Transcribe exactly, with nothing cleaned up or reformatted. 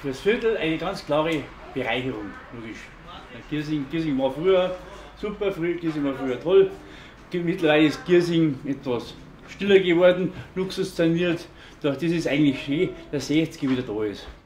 fürs Viertel eine ganz klare Bereicherung, logisch. Giersing, Giersing war früher super, früher, Giersing war früher toll. Mittlerweile ist Giersing etwas stiller geworden, luxussaniert. Doch das ist eigentlich schön, dass sechzig wieder da ist.